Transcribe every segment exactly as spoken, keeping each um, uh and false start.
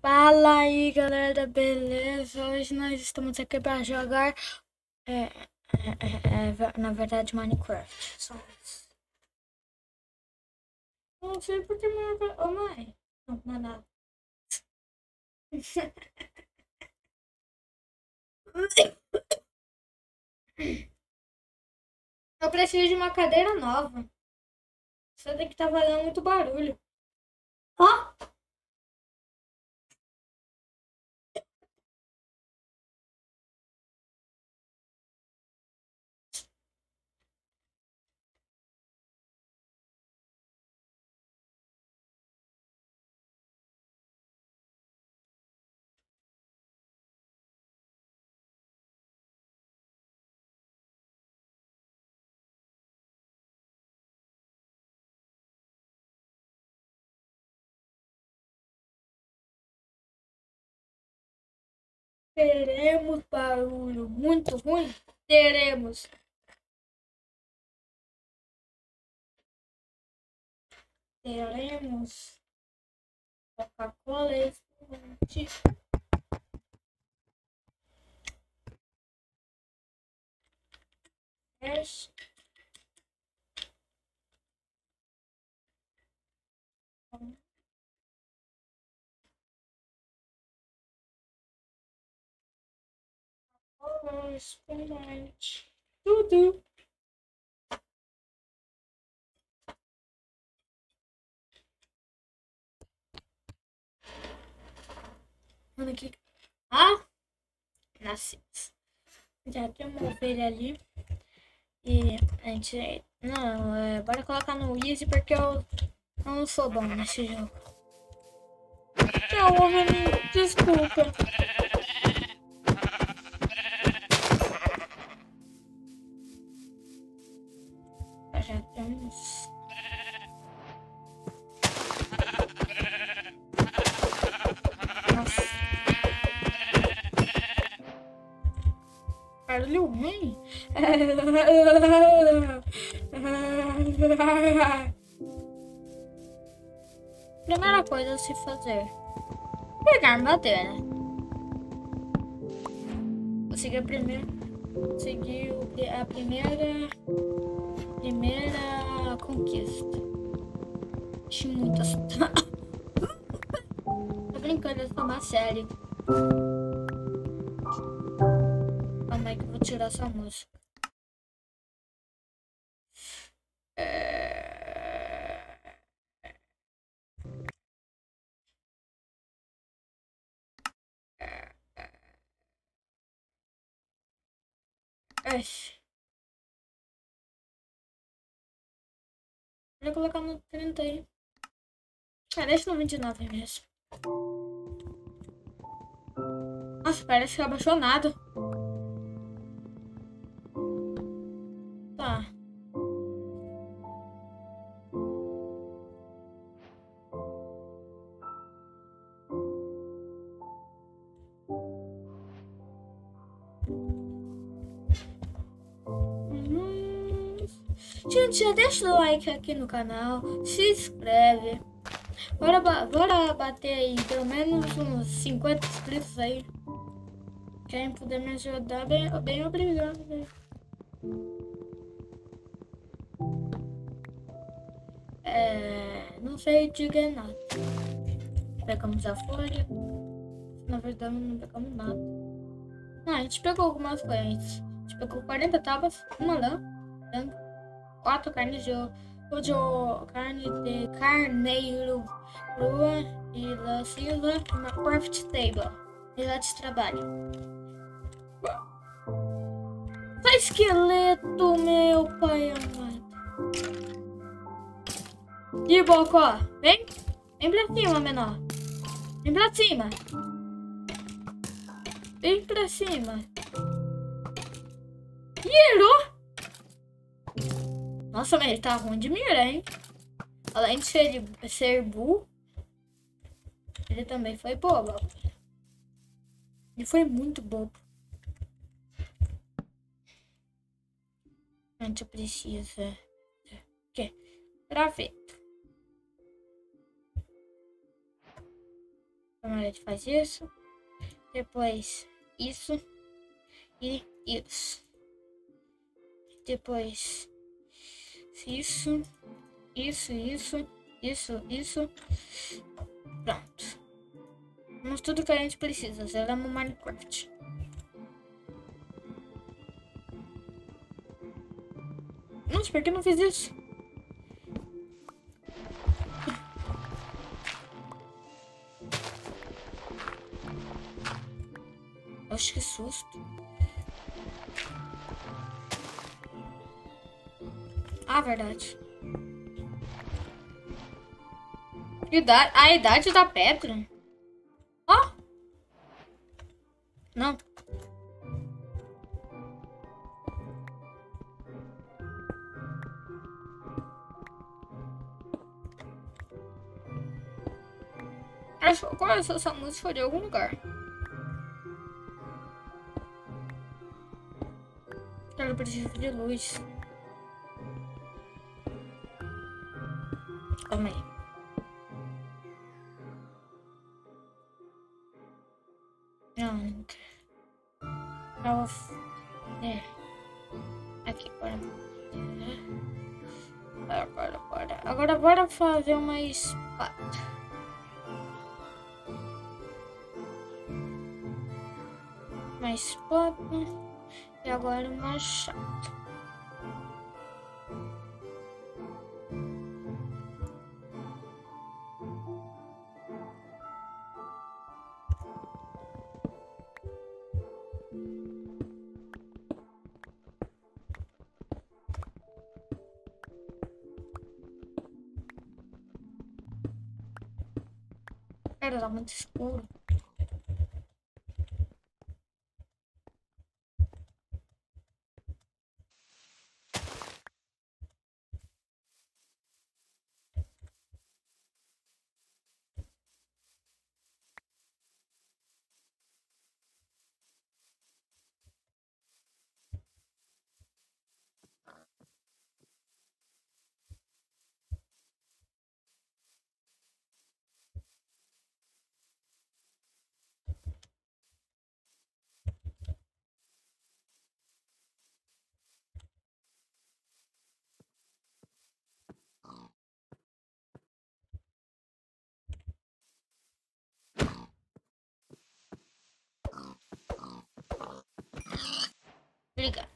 Fala aí, galera, beleza? Hoje nós estamos aqui para jogar, é, é, é, é, na verdade, Minecraft. Só isso. Não sei porque meu... Ô, mãe. Não, não é nada. Eu preciso de uma cadeira nova. Isso daqui tá fazendo muito barulho. Ó! Teremos barulho muito ruim? Teremos. Teremos. Coca-Cola espumante. Yes. Coca-Cola espumante. Tudo. Mano, aqui. Ah! Nasci. Já tem uma ovelha ali. E a gente. Não, é, bora colocar no Easy porque eu não sou bom nesse jogo. Tchau, ovelhinha. Desculpa. Já temos. Nossa. Barulho ruim. Primeira coisa a se fazer: pegar madeira. Vou seguir a primeira. Seguir a primeira. Primeira conquista. Acho muitas. Tô brincando, eu tomar sério. Calma aí que eu vou tirar essa música. É... Ai. Vou colocar no trinta aí. Ah, deixa no vinte e nove mesmo. Nossa, parece que abaixou nada. Tá. Hum. Gente, já deixa o like aqui no canal. Se inscreve. Bora, bora bater aí pelo menos uns cinquenta inscritos aí. Quem puder me ajudar, bem, bem obrigado. Né? É, não sei dizer nada. Pegamos a folha. Na verdade, não pegamos nada. Não, a gente pegou algumas coisas. A gente pegou quarenta tábuas, uma lã, quatro carnes de, de carne de carneiro crua e lã cinza, uma craft table. E lá de trabalho. Faz esqueleto, meu pai amado. E Bocó, vem. Vem pra cima, menor. Vem pra cima. Vem pra cima. Mirou. Nossa, mas ele tá ruim de mira, hein? Além de ser, ser burro, ele também foi bobo. Ele foi muito bobo. A gente precisa... O quê? Graveto. Primeiro a gente faz isso. Depois isso. E isso. Depois isso. Isso, isso. Isso, isso. Pronto. Temos tudo que a gente precisa. Zeramos Minecraft. Nossa, por que eu não fiz isso? Oxe, que susto. Ah, verdade. Idade, a idade da pedra? Ó. Não. Acho que conheço essa música de algum lugar. Eu preciso de luz. Calma aí. Não, não quero. Eu vou... É. Aqui, bora. Bora, bora, bora. Agora bora fazer uma espada. Uma espada. E agora um machado. Cara, tá muito escuro. Obrigado.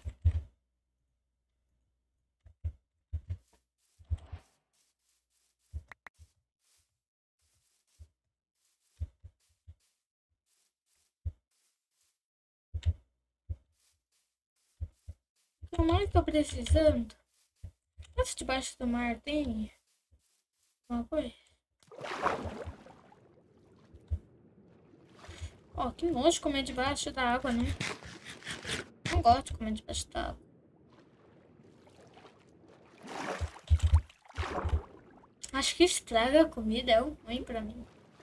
O que mais tô precisando? Mas debaixo do mar tem uma coisa? Ó, oh, que nojo comer debaixo da água, né? Não gosto de comer debaixo da água. Acho que estraga a comida, é ruim pra mim.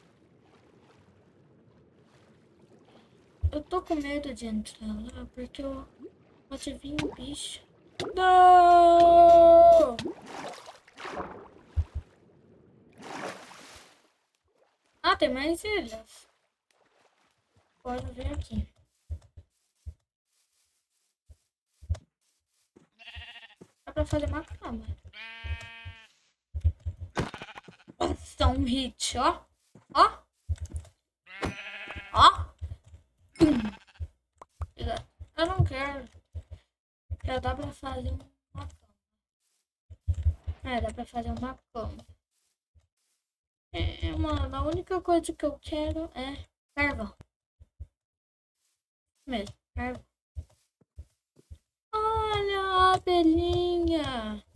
Eu tô com medo de entrar lá porque eu pode vir um bicho. Não! Ah, tem mais ilhas. Pode ver aqui. Dá pra fazer uma cama. Nossa, um hit, ó. Ó. Ó. Eu não quero. Já dá pra fazer uma cama. É, dá pra fazer uma cama. É, mano, a única coisa que eu quero é carvão. Mesmo, carvão. Olha a abelhinha.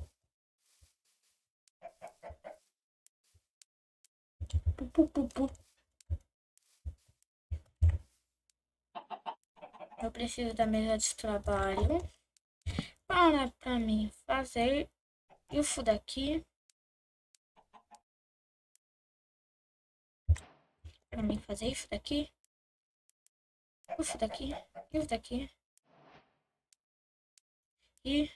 Pu, pu, pu, pu. Eu preciso da mesa de trabalho para pra mim fazer isso daqui. Para mim fazer isso daqui. Isso daqui. Isso daqui. E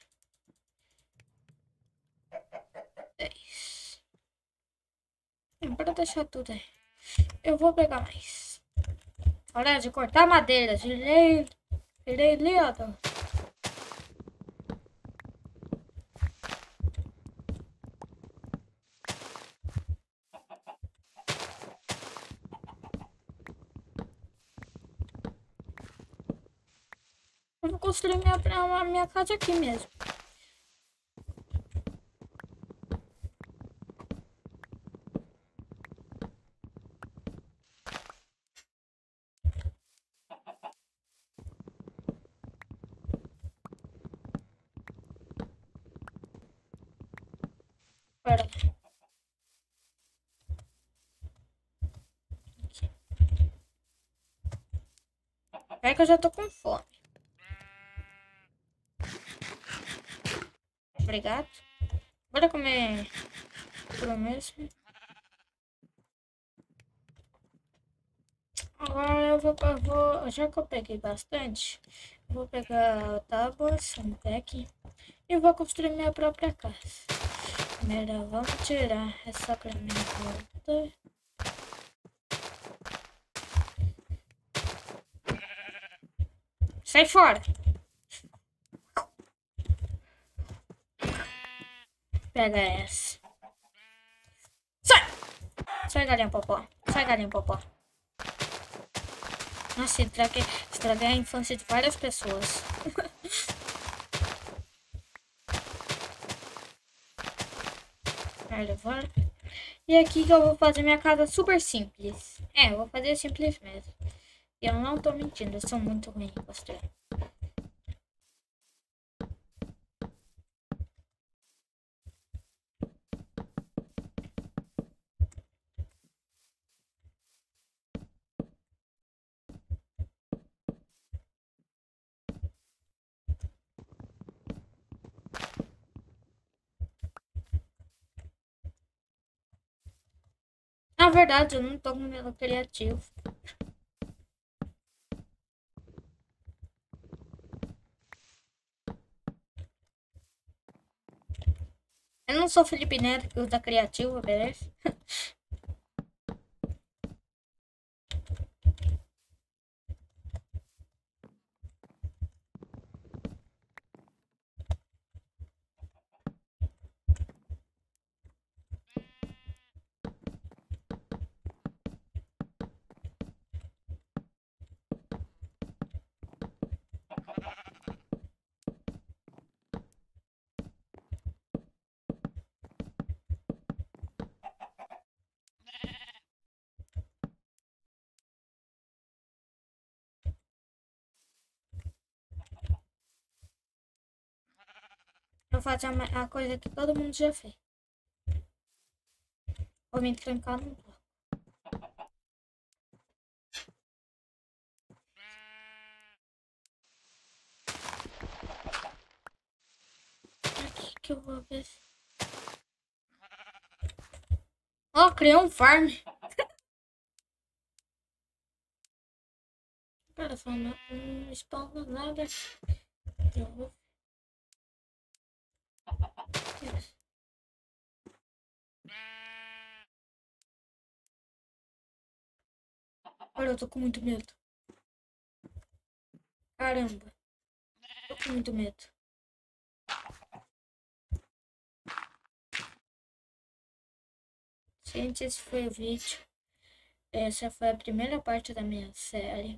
dez. Bora deixar tudo aí. Eu vou pegar mais. Olha, de cortar madeira. Girei. Girei ali, ó. Eu vou construir minha, minha, minha casa aqui mesmo. Pera. É que eu já tô com fome. Obrigado. Bora comer por mesmo. Agora eu vou, eu vou, já que eu peguei bastante, eu vou pegar tábuas, um pack, e vou construir minha própria casa. Primeiro, vamos tirar essa pra minha volta. Sai fora! Pega essa. Sai! Sai, galinha popó. Sai, galinha popó. Nossa, estraguei, estraguei a infância de várias pessoas. Vai levar. E aqui que eu vou fazer minha casa super simples. É, eu vou fazer simples mesmo. E eu não tô mentindo, eu sou muito ruim em construir. Na verdade, eu não tô com meu criativo. Eu não sou Felipe Neto que usa criativo, beleza? Eu vou fazer a coisa que todo mundo já fez. Vou me trancar no bloco. Aqui que eu vou ver. Ó, oh, criou um farm. Cara, só não um spawn nada. Eu vou. Isso. Olha, eu tô com muito medo. Caramba. Tô com muito medo. Gente, esse foi o vídeo. Essa foi a primeira parte da minha série.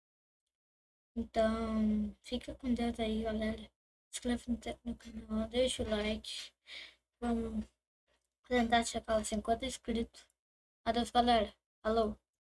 Então, fica com Deus aí, galera. Se inscreve no canal, deixa o like. Vamos tentar chegar aos cinquenta inscritos. Adeus, galera. Falou.